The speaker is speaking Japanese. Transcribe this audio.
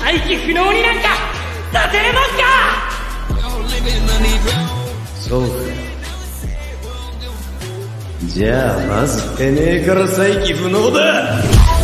再起不能になんかさせれますか。 そうか。じゃあまずてめえから再起不能だ。